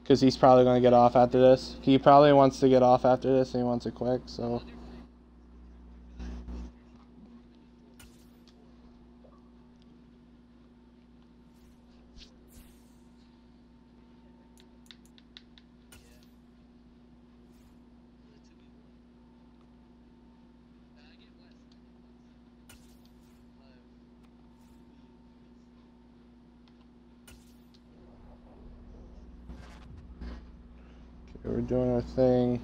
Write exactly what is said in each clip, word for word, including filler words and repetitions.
Because he's probably going to get off after this. He probably wants to get off after this and he wants it quick, so... We're doing our thing.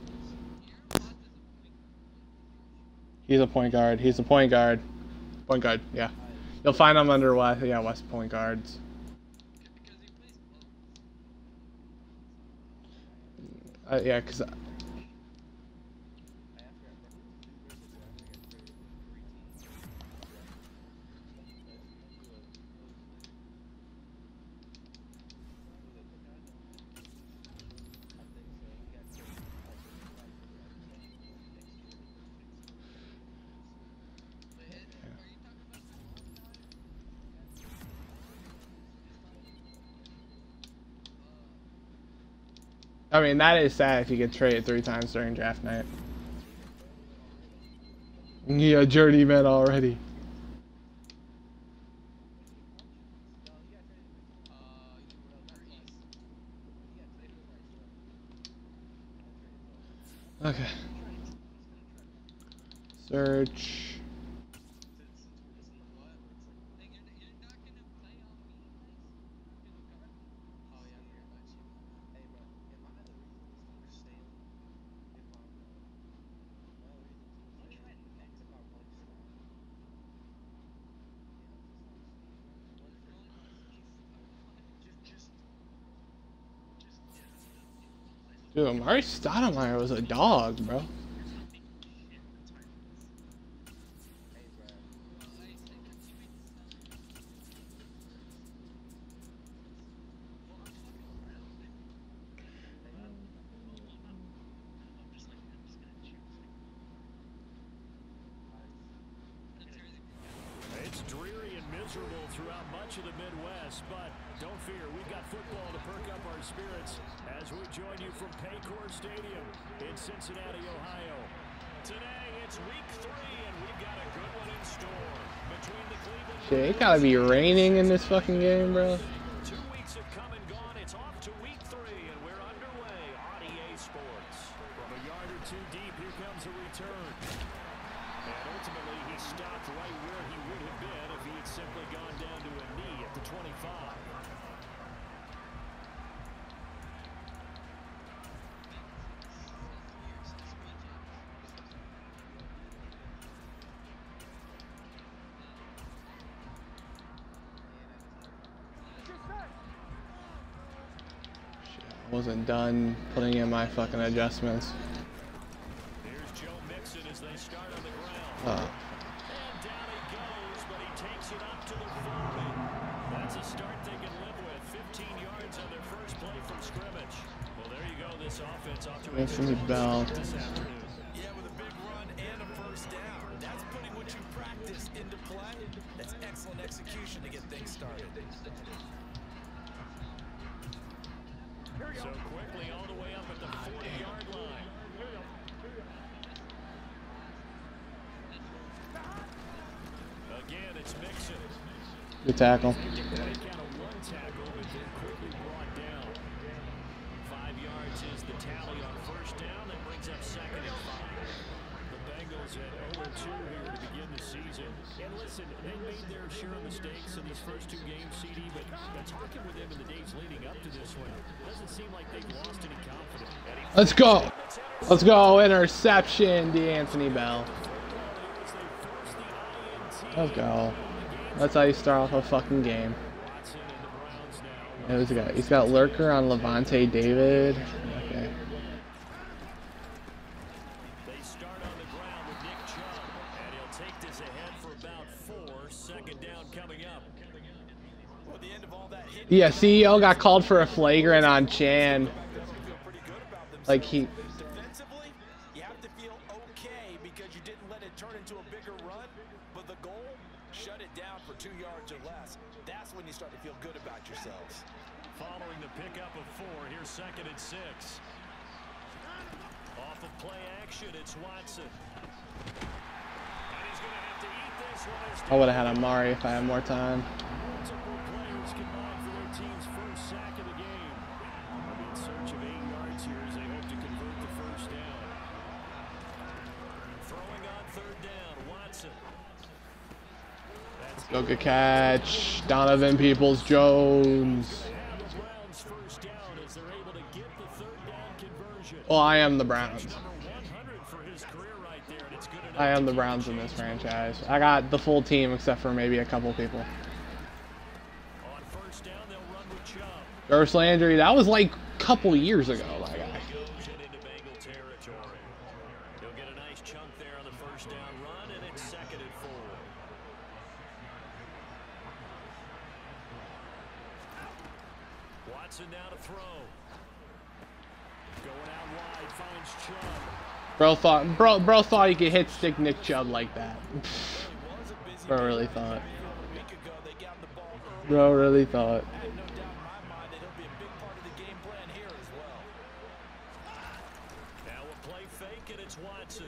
He's a point guard. He's a point guard. Point guard, yeah. You'll find him under West, yeah, West point guards. Uh, yeah, because... I mean, that is sad if you get traded three times during draft night. Yeah, journeyman already. Okay. Search. Dude, Amari Stoudemire was a dog, bro. It's dreary and miserable throughout much of the Midwest, but don't fear, we've got football to perk up our spirits as we join you from Paycor Stadium in Cincinnati, Ohio. Today, it's week three, and we've got a good one in store. Between the Cleveland... Shit, it gotta be raining in this fucking game, bro. Two weeks have come and gone. It's off to week three, and we're underway on E A Sports. From a yard or two deep, here comes a return. And ultimately, he stopped right where he would have been if he had simply gone down to a knee at the twenty-five. Wasn't done putting in my fucking adjustments. Here's Joe Mixon as they start on the ground. Oh. And down he goes, but he takes it up to the forty. That's a start they can live with. fifteen yards on their first play from scrimmage. Well, there you go. This offense off to a Anthony Bell. this afternoon. Yeah, with a big run and a first down. That's putting what you practice into play. That's excellent execution to get things started. So quickly all the way up at the forty-yard line. Again, it's Mixon. Good tackle. They count a one tackle, but then quickly brought down. Five yards is the tally on first down. That brings up second and five. The Bengals at oh and two here to begin the season. And listen, they made their share of mistakes in these first two games, C D, but talking with them in the days leading up to this one, doesn't seem like they've lost any confidence. Let's go. Let's go. Interception, DeAnthony Bell. Let's go. That's how you start off a fucking game. Yeah, who's he got? He's got Lurker on Levante David. Okay. They start on the ground with Nick Chubb, and he'll take this ahead for about four. Second down coming up. Well, the end of all that hit. Yeah, C E O got called for a flagrant on Chan. Like he. Defensively, you have to feel okay because you didn't let it turn into a bigger run. But the goal, shut it down for two yards or less. That's when you start to feel good about yourselves. Following the pickup of four, here's second and six. Off of play action, it's Watson. And he's going to have to eat this one. I would have had Amari if I had more time. Multiple players combined for their team's first sack of the game. They'll be in search of eight yards here as they hope to convert the first down. Throwing on third down, Watson. That's Go good catch. Donovan Peoples-Jones. They have the Browns first down as they're able to get the third down conversion. Well, I am the Browns. Number one hundred for his career right there, and it's good enough I am to the keep Browns the in this change. franchise. I got the full team except for maybe a couple people. On first down, they'll run with Chubb. Jarvis Landry, that was like a couple years ago, my guy. Goes it into Bengal territory. He'll get a nice chunk there on the first down run, and it's second and four. Watson now to throw. Going out wide, finds Chubb. Bro thought, bro, bro thought he could hit stick Nick Chubb like that. It was a busy Bro game really for thought. Bakersfield a week ago. They got the ball early. Bro really thought. I have no doubt in my mind that he'll be a big part of the game plan here as well. Now a play fake, and it's Watson.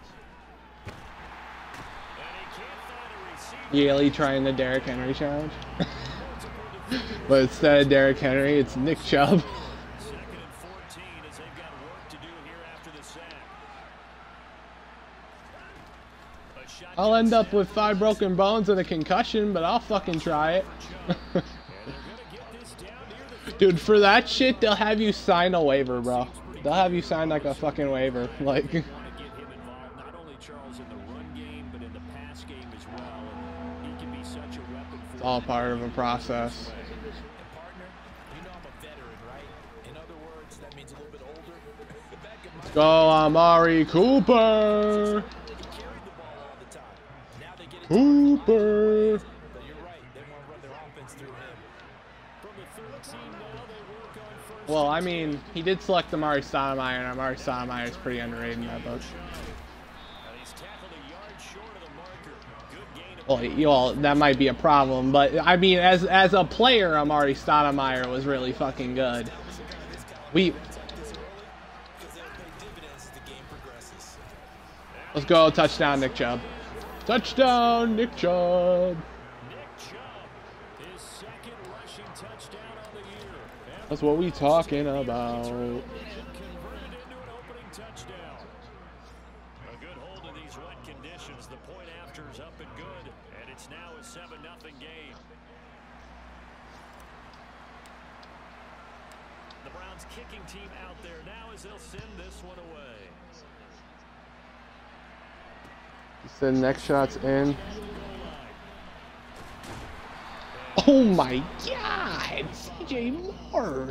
And he can't find a receiver. Yaley trying the Derrick Henry challenge. But instead of Derrick Henry, it's Nick Chubb. Second and fourteen as they've got work to do here after the sack. A shotgun I'll end up snap with five broken bones and a concussion, but I'll fucking try it. and they're gonna get this down near the Dude, for that shit, they'll have you sign a waiver, bro. They'll have you sign like a fucking waiver. Like, want to get him involved, not only Charles in the run game, but in the pass game as well. And he can be such a weapon for it's all part of a process. And partner, you know I'm a veteran, right? In other words, that means a little bit older. Back in my Go, Amari Cooper. he carried the ball all the time. Now they get it Cooper. but you're right. They want to run their offense through him. from the thirteen. Now they work on first. Well, I mean, he did select Amari Stoudemire, and Amari Stoudemire is pretty underrated in that book. And he's tackled a yard short of the marker. Good gain of Well, you all, that might be a problem, but I mean, as as a player, Amari Stoudemire was really fucking good. We This early because they'll pay dividends as the game progresses. let's go touchdown, Nick Chubb. Touchdown, Nick Chubb. Nick Chubb, his second rushing touchdown on the year. And That's what we talking about. converted into an opening touchdown. A good hold in these wet conditions. The point after is up and good, and it's now a seven nothing game. The Browns kicking team out there now as they'll send this one away. The next shot's in. Oh my God, C J Moore.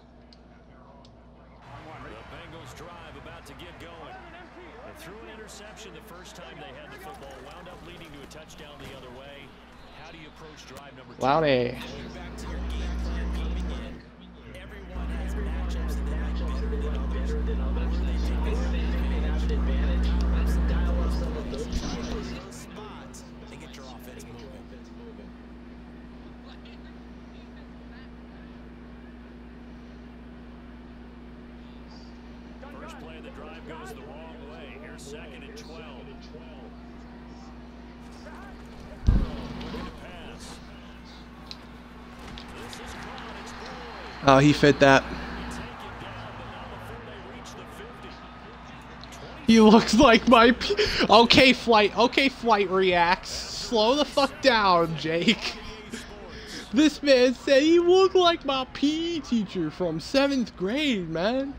The Bengals drive about to get going. They threw an interception the first time they had the football, wound up leading to a touchdown the other way. How do you approach drive number two? Loudy. Going back to your game plan coming in, everyone has matchups that they like better than others. Where they take advantage of dial up some of those those spots and get your offense moving. First play of the drive goes the wrong way. Here's second and twelve. Looking to pass. This is caught. It's Boyd. Oh, he fit that. Take it down, but not before they reach the fifty. He looks like my P okay, flight. Okay, flight reacts. Slow the fuck down, Jake. This man said he looked like my P E teacher from seventh grade, man.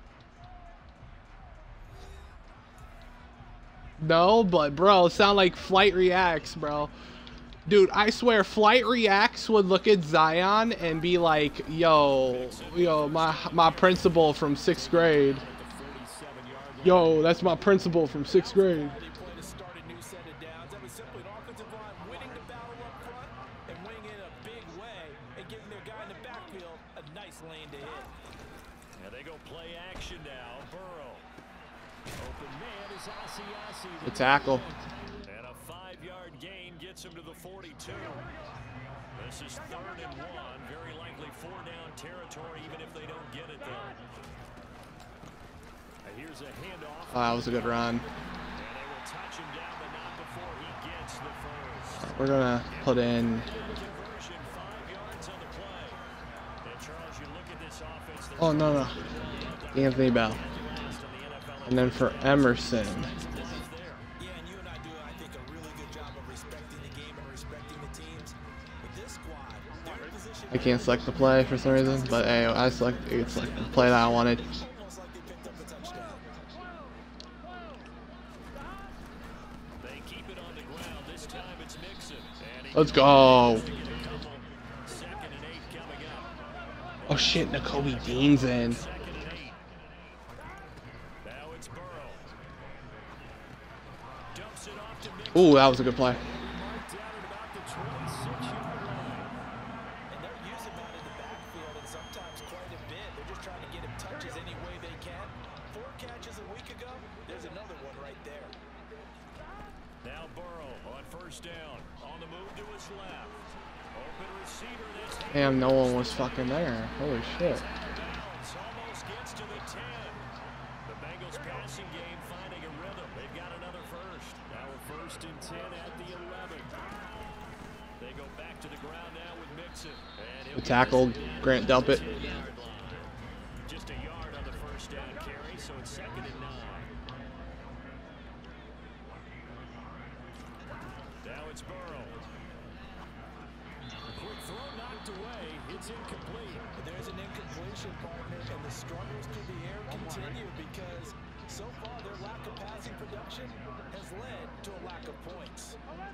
No, but bro, sound like Flight Reacts, bro. Dude, I swear, Flight Reacts would look at Zion and be like, yo, yo, my my principal from sixth grade. Yo, that's my principal from sixth grade. They play to start a new set of downs. That was simply an offensive line winning the battle up front and winning it in a big way and giving their guy in the backfield a nice lane to hit. Now they go play action now. Burrow. Open man is Asiasi. The tackle. And a five-yard gain gets him to the forty-two. This is third and one. Very likely four down territory even if they don't get it there. Here's a handoff. Oh, that was a good run. And they will touch him down, but not before he gets the first. We're gonna put in. Conversion, five yards on the play. And Charles, you look at this offense. There's Oh no no. Anthony Bell. And then for Emerson. Yeah, and you and I do, I think, a really good job of respecting the game and respecting the teams. But this squad, they're in a position I can't select the play for some reason, but hey, I select it's like the play that I wanted. almost like they picked up a touchdown. They keep it on the ground. This time it's Mixon. And he Let's go. second and eight coming up. Oh shit, Nakobe Dean's in. Second and eight. Now it's Burrow. Dumps it off to Mixon. Ooh, that was a good play. Marked down at about the twenty-six yard line. And they'll use him out in the backfield, and sometimes quite a bit. They're just trying to get him touches any way they can. Four catches a week ago. There's another one right there. Now Burrow on first down. On the move to his left. Open receiver. That's Damn, no one was fucking there. Holy shit. bounds. Almost gets to the ten. The Bengals passing game finding a rhythm. They've got another first. Now a first and ten at the eleven. They go back to the ground now with Mixon. And he'll The tackle, Grant Delpit. get to the yard line. Just a yard on the first down carry, so it's second and nine. Now it's Burrow. Quick throw knocked away. It's incomplete. But there's an incompletion, partner, and the struggles through the air continue because so far their lack of passing production has led to a lack of points.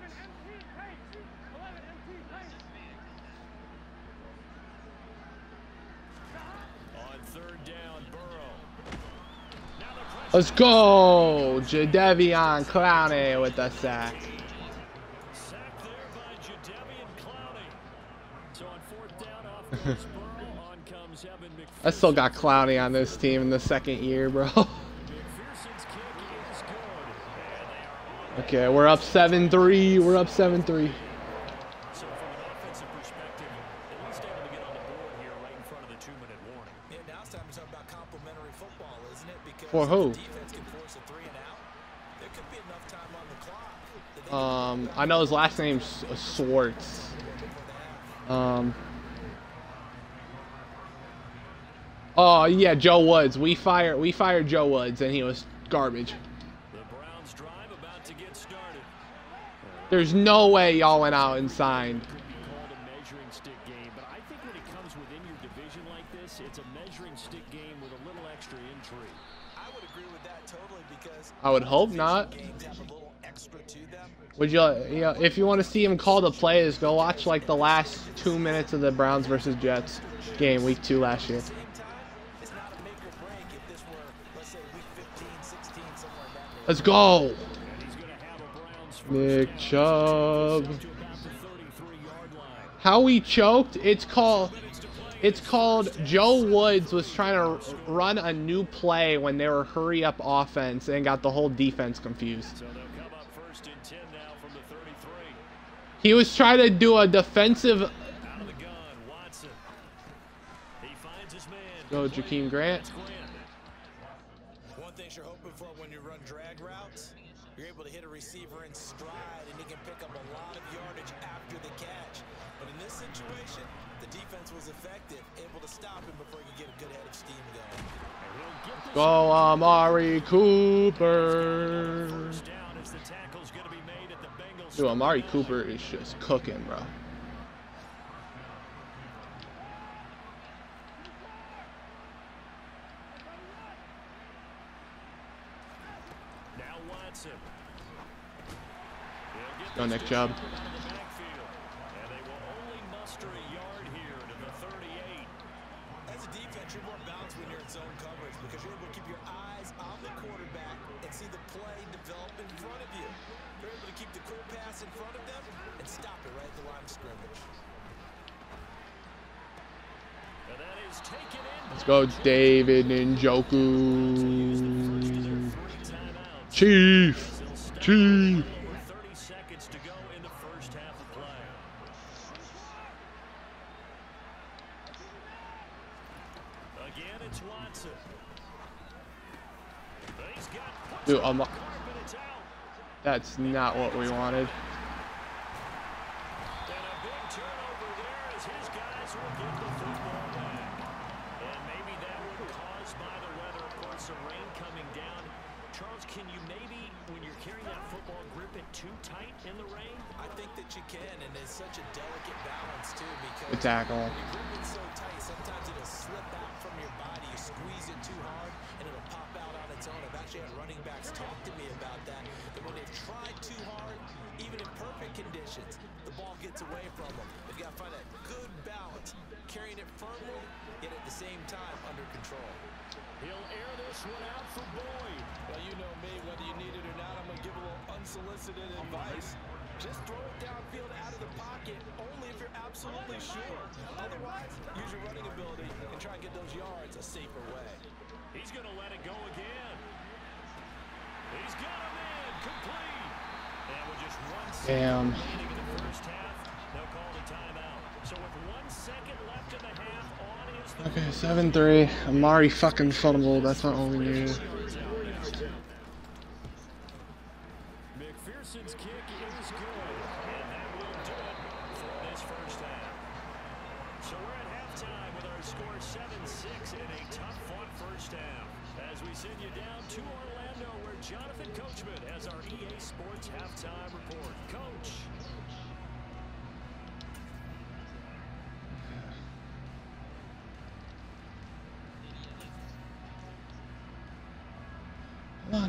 On third down, Burrow. Now the pressure. Let's go. Jadeveon Clowney with the sack. Sacked there by Jadeveon Clowney. So on fourth down off goes Burrow. On comes Evan McPherson. I still got Clowney on this team in the second year, bro. McPherson's kick is good. And they are on. Okay, we're up seven three. We're up seven three. So from an offensive perspective, at least able to get on the board here right in front of the two-minute warning. Yeah, now it's time to talk about complementary football, isn't it? Because For if who? the defense can force a three and out, there could be enough time on the clock that they can Um, I know his last name's Swartz. Um. Oh yeah, Joe Woods. We fired we fired Joe Woods, and he was garbage. The Browns drive about to get started. There's no way y'all went out and signed. Could be called a measuring stick game, but I think when it comes within your division like this, it's a measuring stick game with a little extra intrigue. I would agree with that totally because I would hope not. games have a little extra to them. Would you, you know, if you want to see him call the plays, go watch like the last two minutes of the Browns versus Jets game, week two last year. At the same time, it's not a make or break if this were, let's say, week fifteen, sixteen, somewhere in that neighborhood. Let's go, And he's going to have a Browns first Nick down. Chubb. To about the thirty-three yard line. How we choked? It's called. It's called Joe Woods was trying to run a new play when they were hurry up offense and got the whole defense confused. So they'll come up first and ten now from the thirty-three. He was trying to do a defensive. Out of the gun, Watson. He finds his man. Go, Jakeem Grant. That's Grant. One thing you're hoping for when you run drag routes, you're able to hit a receiver in stride and he can pick up a lot of yardage after the catch. But in this situation, the defense was effective, able to stop him before he could get a good head of steam going. And he'll get this Go, Amari Cooper. first down as the tackle's going to be made at the Bengals. Dude, Amari Cooper is just cooking, bro. Now Watson. He'll get Go, this Nick to Chubb. Chubb in the backfield. And they will only muster a yard here to the thirty-eight. As a defense, you're more balanced when you're in zone coverage because you're able to keep your eyes on the quarterback and see the play develop in front of you. You're able to keep the quick pass in front of them and stop it right at the line of scrimmage. And that is taken in. Let's go, David Njoku. Three timeouts. Chief. They'll stop Chief. over thirty seconds to go in the first half of play. Again, it's Watson. He's got Dude, I'm, carpet, it's out. that's not what we wanted. And a big turnover there as his guys will get the football back. And maybe that was caused by the weather. Of course, some rain coming down. Charles, can you maybe, when you're carrying that football, grip it too tight in the rain? I think that you can, and it's such a delicate balance too, because Good tackle. when you grip it so tight, sometimes it'll slip out from your body. You squeeze it too hard, and it'll pop out on its own. I've actually had running backs talk to me about that, that when they've tried too hard, even in perfect conditions, the ball gets away from them. They've got to find that good balance, carrying it firmly, yet at the same time under control. He'll air this one out for Boyd. Well, you know me, whether you need it or not, I'm going to give a little unsolicited advice. Just throw it downfield out of the pocket, only if you're absolutely sure. Otherwise, use your running ability and try and get those yards a safer way. He's going to let it go again. He's got him in, complete. And with just one Damn. second remaining in the first half, they'll call the timeout. So with one second left in the half, on is the Okay, seven three. Amari fucking fumbled. That's not all we need. McPherson's kick is good, and that will do it for this first half. So we're at halftime with our score seven six in a tough-fought first half. As we send you down to Orlando, where Jonathan Coachman has our E A Sports halftime report. Coach. Come on.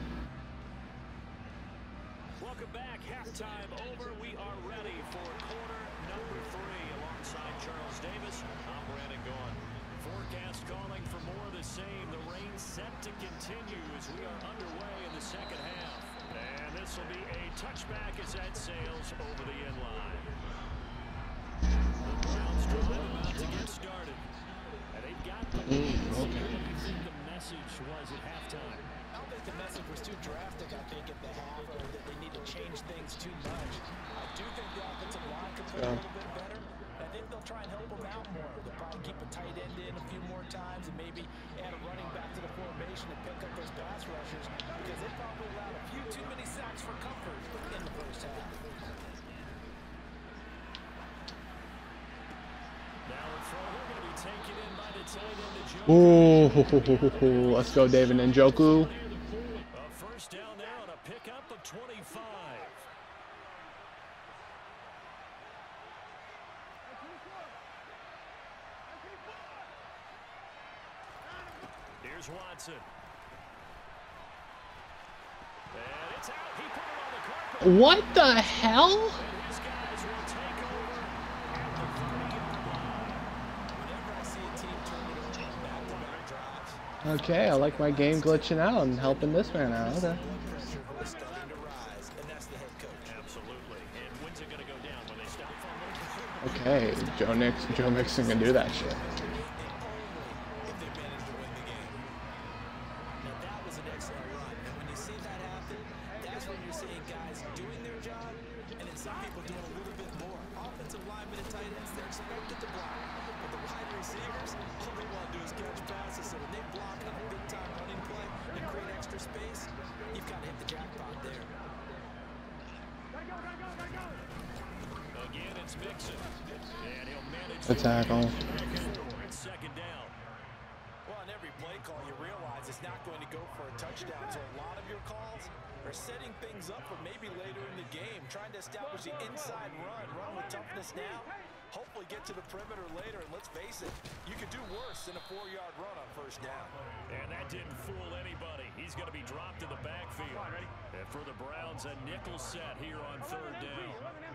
Welcome back. Halftime over. We are ready for quarter number three. Alongside Charles Davis, I'm Brandon Gaughan. Forecast calling for more of the same. The rain set to continue as we are underway in the second half. And this will be a touchback as that sails over the end line. The Browns drive about to get started. And they've got the lead. What do you think the message was at halftime? I don't think the message was too drastic, I think, at the half, or that they need to change things too much. I do think the offensive line could play a little bit better. I think they'll try and help them out more. They'll probably keep a tight end in a few more times and maybe add a running back to the formation and pick up those pass rushers, because they probably allowed a few too many sacks for comfort in the first half. Now a throw, they're going to be taken in by the tight end, Njoku. Ooh, let's go, David Njoku. A first down there on a pickup of twenty-five. Here's Watson. And it's out. He put it on the carpet. What the hell? And his guys will take over at the thirty-yard line. Whenever I see a team turn it over on back-to-back drives, Okay, I like my game glitching out and helping this man out. Okay. blood pressure is starting to rise, and that's the head coach. Absolutely. And when's it going to go down? When they stop fumbling? Okay, Joe Nix, Joe Mixon can do that shit. If they manage to win the game. Now that was an excellent run, and when you see that happen, that's when you're seeing guys doing their job, and then some people doing a little bit more. Offensive linemen and tight ends, they're expected to block, but the wide receivers, all they want to do is catch passes. So when they block on a big-time running play and create extra space, you've got to hit the jackpot there. Again, it's Mixon. And he'll manage The tackle. It's second down. Well, on every play call, you realize it's not going to go for a touchdown. So a lot of your calls are setting things up for maybe later in the game, trying to establish the inside run, run with toughness now, hopefully get to the perimeter later. And let's face it, you could do worse than a four-yard run on first down. And that didn't fool anybody. He's going to be dropped to the backfield. And for the Browns, a nickel set here on third down.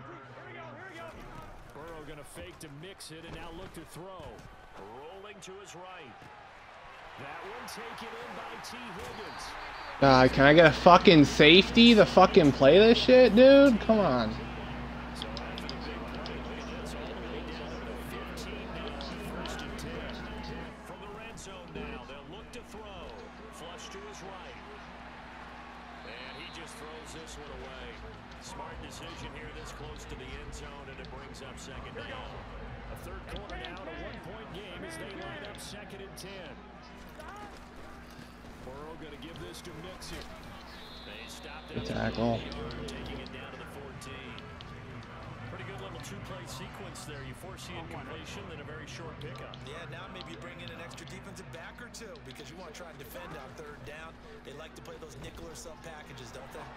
Burrow going to fake to mix it and now look to throw. Rolling to his right. That one taken in by T. Higgins. Uh, can I get a fucking safety to fucking play this shit, dude? Come on. So after the big play, look at this, all the way down to fifteen now, first and ten. From the red zone now, they'll look to throw. Flush to his right. And he just throws this one away. Smart decision here this close to the end zone, and it brings up second down. A third quarter now, and a one-point game as they line up second and ten. Burrow going to give this to Mixon. They stopped it. Tackle. Taking it down to the fourteen. Pretty good little two-play sequence there. You foresee incompletion, then a very short pickup. Yeah, now maybe you bring in an extra defensive back or two because you want to try and defend on third down. They like to play those nickel or sub packages, don't they?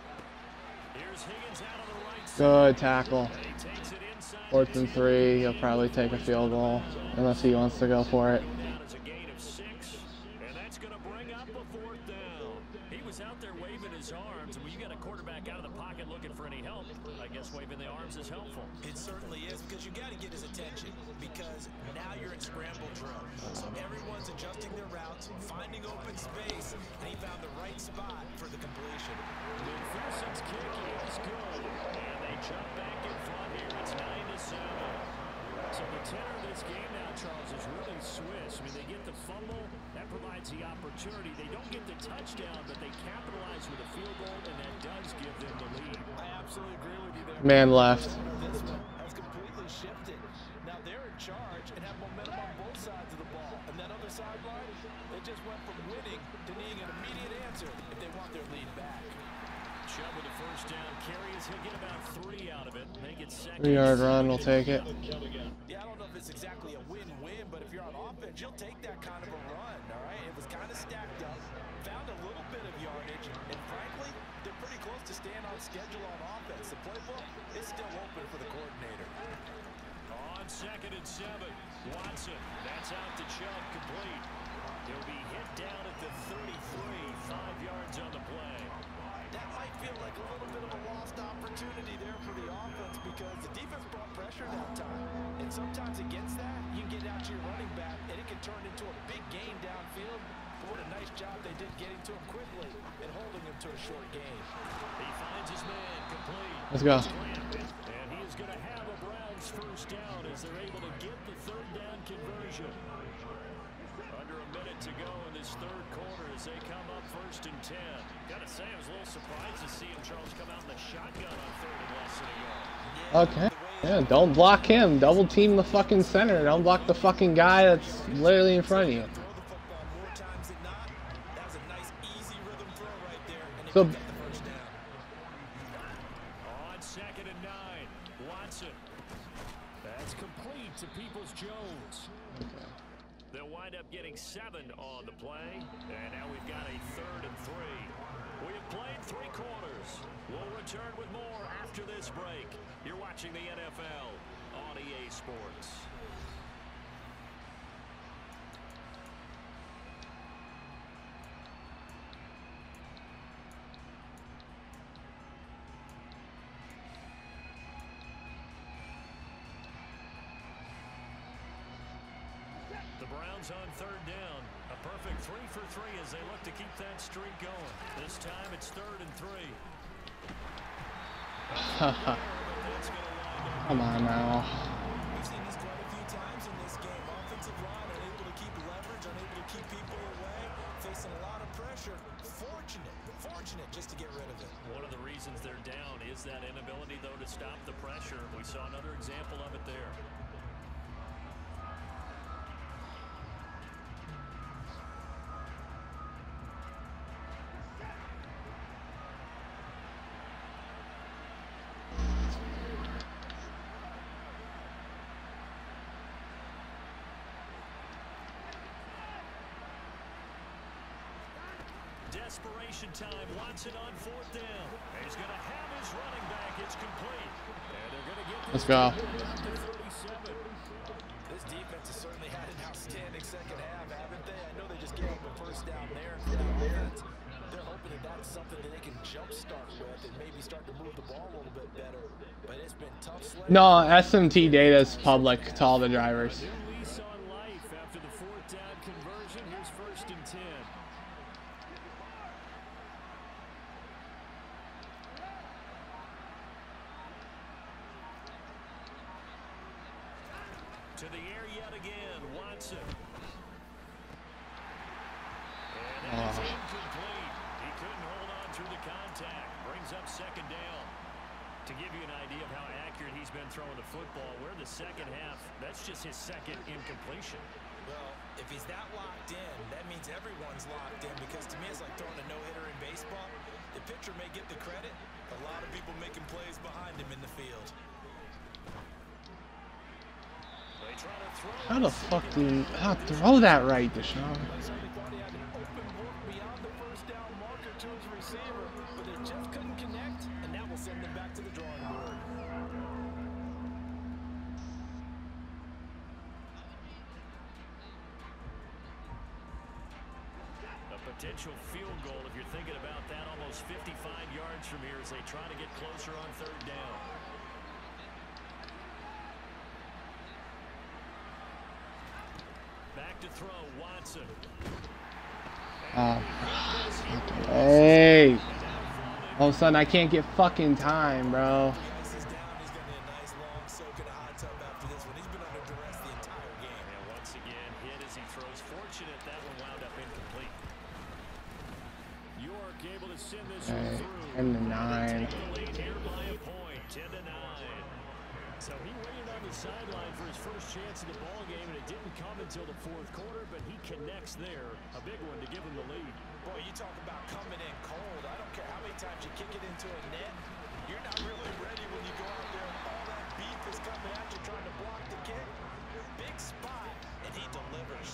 Here's Higgins out on the right side. Good tackle. He takes it inside. Fourth and three. He'll probably take a field goal unless he wants to go for it. Down is a gain of six, and that's going to bring up a fourth down. He was out there waving his arms, and when you got a quarterback out of the pocket looking for any help, I guess waving the arms is helpful. It certainly is because you got to get his attention because now you're in scramble drill. So everyone's adjusting their routes, finding open space, and he found the right spot for the completion. McPherson's kick is good, and they jump back in front here. It's nine to seven. So the tenor of this game now, Charles, is really Swiss. I mean, they get the fumble. That provides the opportunity. They don't get the touchdown, but they capitalize with a field goal, and that does give them the lead. I absolutely agree with you there. Man left. This one has completely shifted. Now they're in charge and have momentum on both sides of the ball. And that other sideline, they just went from winning to needing an immediate answer if they want their lead back. Chubb with the first down carries. He'll get about three out of it. Make it second. Three yard run. We'll take it. Yeah, I don't know if it's exactly a win-win, but if you're on offense, you'll take that kind of a run, all right? It was kind of stacked up, found a little bit of yardage, and frankly, they're pretty close to staying on schedule on offense. The playbook is still open for the coordinator. On second and seven, Watson. That's out to Chubb, complete. He'll be hit down at the thirty-three, five yards on the play. That might feel like a little bit of a lost opportunity there for the offense because the defense brought pressure that time. And sometimes against that, you can get out to your running back, and it can turn into a big gain downfield. But what a nice job they did getting to him quickly and holding him to a short gain. He finds his man, complete. Let's go. And he is going to have a Browns first down as they're able to get the third down conversion. Under a minute to go in this third quarter as they come up first and ten. Got to say, I was a little surprised to see him, Charles, come out in the shotgun on third and less than a yard. Okay. Yeah, don't block him. Double team the fucking center. Don't block the fucking guy that's literally in front of you. Throw the football more times than not. That was a nice, easy rhythm throw right there, and they So- picked up the first down. On second and nine, Watson. That's complete to Peoples-Jones. They'll wind up getting seven on the play, and now we've got a third and three. We have played three quarters. We'll return with more after this break. You're watching the N F L on E A Sports. The Browns on third down. A perfect three for three as they look to keep that streak going. This time it's third and three. Come on now. We've seen this quite a few times in this game. Offensive line unable to keep leverage, unable to keep people away, facing a lot of pressure. Fortunate, fortunate just to get rid of it. One of the reasons they're down is that inability, though, to stop the pressure. We saw another example of it there. Desperation time. Watson on fourth down. He's going to have his running back. It's complete. And they're going to get Let's go. thirty-seven. This defense has certainly had an outstanding second half, haven't they? I know they just gave up a first down there for that offense. They're hoping that that's something that they can jumpstart with and maybe start to move the ball a little bit better. But it's been tough sledding. No, S M T data is public to all the drivers. New lease on life after the fourth down conversion. Here's first and ten. To the air yet again, Watson. And that is Oh. incomplete. He couldn't hold on through the contact. Brings up second down. To give you an idea of how accurate he's been throwing the football, we're in the second half. That's just his second incompletion. Well, if he's that locked in, that means everyone's locked in, because to me it's like throwing a no-hitter in baseball. The pitcher may get the credit, a lot of people making plays behind him in the field. They try to throw. How the fuck do you how throw that right, Deshaun? Looks like he thought he had an open look beyond the first down marker to his receiver, but it just couldn't connect, and that will send him back to the drawing board. Potential field goal, if you're thinking about that, almost fifty-five yards from here as they try to get closer on third down. Back to throw, Watson. Oh, hey! All of a sudden, I can't get fucking time, bro. Ice is down. He's going to need a nice long soak in a hot tub after this one. He's been under duress the entire game. And once again, hit as he throws. Fortunate that one wound up incomplete. York able to send this one Hey, through. ten to nine. Take the lead here by a point, ten to nine. So he waited on the sideline for his first chance in the ball game, and it didn't come until the fourth quarter, but he connects there. A big one to give him the lead. Boy, you talk about coming in cold. I don't care how many times you kick it into a net. You're not really ready when you go out there and all that beef is coming at you trying to block the kick. Big spot, and he delivers.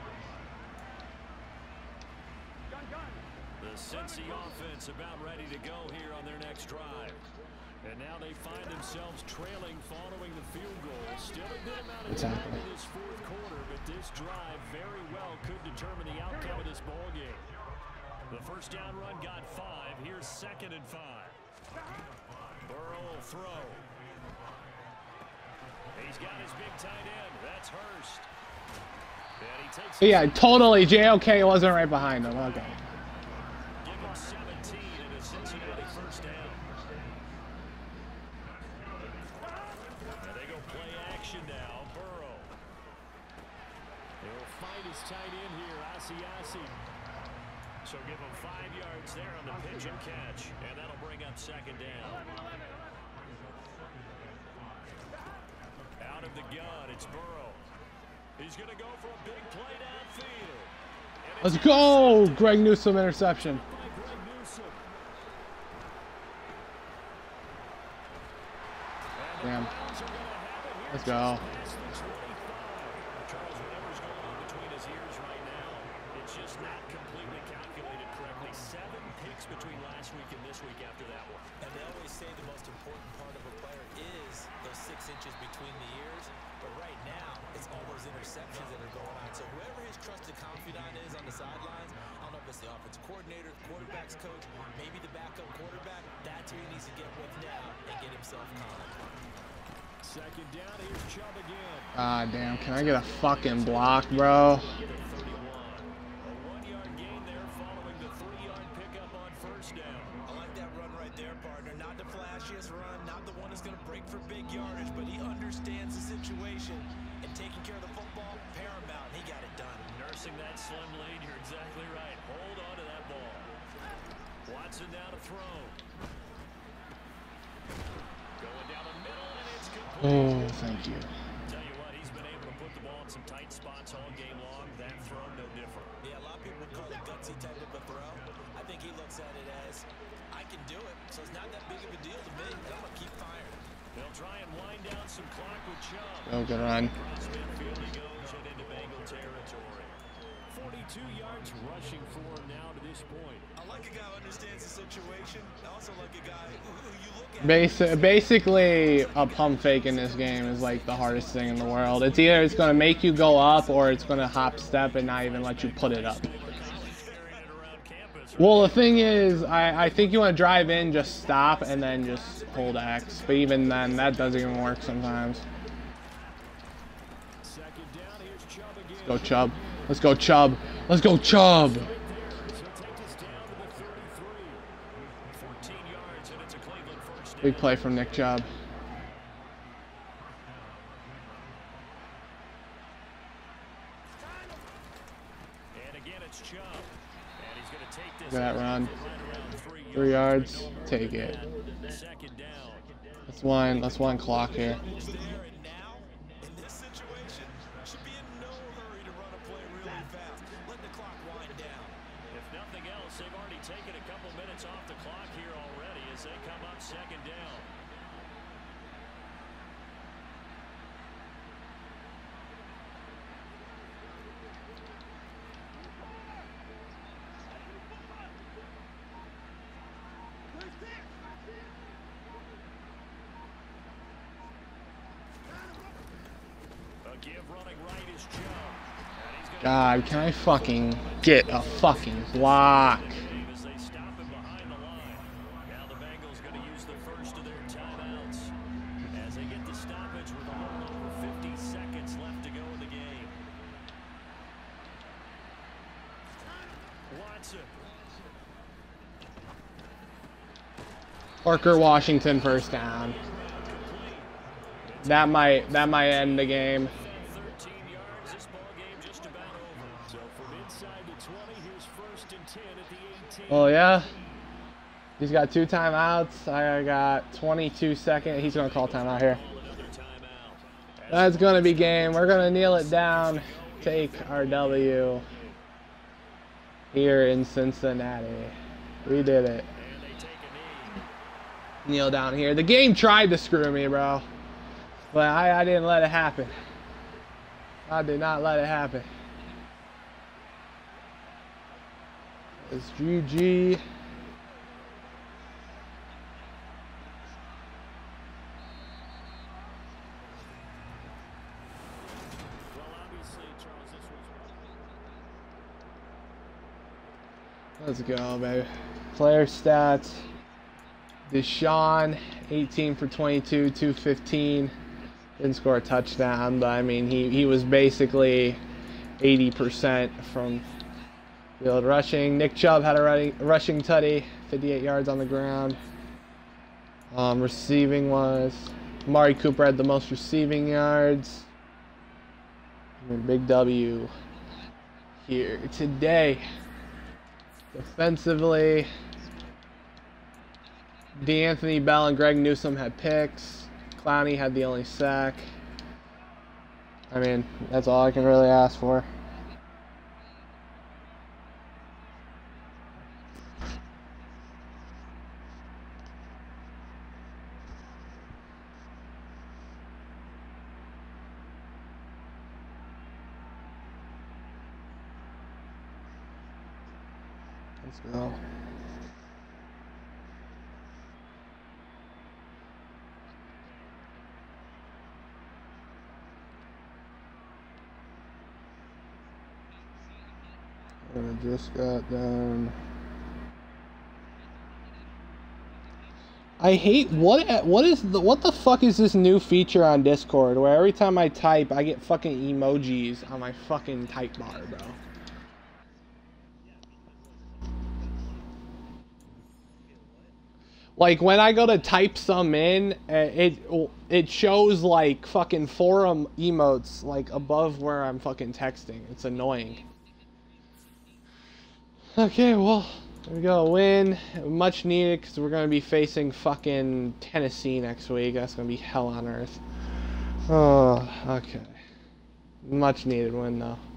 The Cincy offense about ready to go here on their next drive. And now they find themselves trailing following the field goal. Still a good amount of time in this fourth quarter, but this drive very well could determine the outcome of this ball game. The first down run got five. Here's second and five. Burrow will throw. He's got his big tight end. That's Hurst. And he takes Yeah, totally. J O K wasn't right behind him. Okay. Give him seventeen and a Cincinnati first down. And they go play action now. Burrow. He'll find his tight end here, Asiasi. So give him five yards there on the pitch and catch, and that'll bring up second down. Out of the gun, it's Burrow. He's going to go for a big play downfield. Let's go! Greg Newsome interception. By Greg Newsome. Damn. Browns are gonna have it here Let's go. past the twenty-five. Charles, whatever's going on between his ears right now, it's just not completely calculated correctly. Seven picks between last week and this week after that one. And they always say the most important part of a player is those six inches between the ears. But right now, it's all those interceptions that are going on. So whoever his trusted confidant is on the sidelines, I don't know if it's the offensive coordinator, the quarterback's coach, maybe the backup quarterback, that's who he needs to get with now and get himself calm. Second down, here's Chubb again. Ah, damn. Can I get a fucking block, bro? thirty-one. A one-yard gain there following the three-yard pickup on first down. I like that run right there, partner. Not the flashiest run, not the one that's going to break for big yardage, but he understands the situation, and taking care of the football, paramount. He got it done. Nursing that slim lead, you're exactly right. Hold on to that ball. Watson down to throw. Going down the middle, and it's complete. Oh, thank you. Tell you what, he's been able to put the ball in some tight spots all game long. That throw, no different. Yeah, a lot of people would call it gutsy type of a throw. I think he looks at it as, I can do it, so it's not that big of a deal to me, and I'm going to keep firing. They'll try and wind down some clock with Chubb. Oh, good run. Across midfield he goes and into Bengal territory. forty-two yards rushing for him now to this point. I like a guy who understands the situation. I also like a guy who, who you look at. Basi- basically, a pump fake in this game is like the hardest thing in the world. It's either it's going to make you go up or it's going to hop step and not even let you put it up. Well, the thing is, I, I think you want to drive in, just stop, and then just hold X. But even then, that doesn't even work sometimes. Second down, here's Chubb again. Go Chubb. Let's go Chubb. Let's go Chubb. He'll take us down to the thirty-three. fourteen yards, and it's a Cleveland first down. Big play from Nick Chubb. And again, it's Chubb. And he's going to take this Look at that run. right around three Three yards. yards. Take it. Second down. Let's wind, let's wind clock here. Almost there, and now, in this situation, should be in no hurry to run a play really fast. Let the clock wind down. If nothing else, they've already taken a couple minutes off the clock here already as they come up second down. A give running right is Joe. And he's gonna God, can I fucking get a fucking block? as they stop him behind the line. Now the Bengals going to use the first of their timeouts as they get the stoppage with a little over fifty seconds left to go in the game. Watson. Parker Washington first down. That might that might end the game. thirteen yards, this ball game just about over. So from inside the twenty, here's first and ten at the eighteen. Oh yeah. He's got two timeouts. I got twenty-two seconds. He's gonna call timeout here. Another timeout. That's gonna be game. We're gonna kneel it down. Take our W here in Cincinnati. We did it. And they take a knee. Kneel down here. The game tried to screw me, bro. But I, I didn't let it happen. I did not let it happen. It's G G. Well, obviously, Charles, this was Let's go, baby. Player stats. Deshaun, eighteen for twenty-two, two fifteen. Didn't score a touchdown, but I mean, he, he was basically eighty percent from field rushing. Nick Chubb had a running, rushing tutty, fifty-eight yards on the ground. Um, receiving was, Amari Cooper had the most receiving yards. I mean, big W here today. Defensively, D'Anthony Bell and Greg Newsome had picks. Clowney had the only sack. I mean, that's all I can really ask for. Let's go. I just got done. I hate what what is the what the fuck is this new feature on Discord where every time I type I get fucking emojis on my fucking type bar, bro. Like when I go to type some in, uh, it it shows like fucking forum emotes like above where I'm fucking texting. It's annoying. Okay, well, there we go. Win. Much needed because we're going to be facing fucking Tennessee next week. That's going to be hell on earth. Oh, okay. Much needed win, though.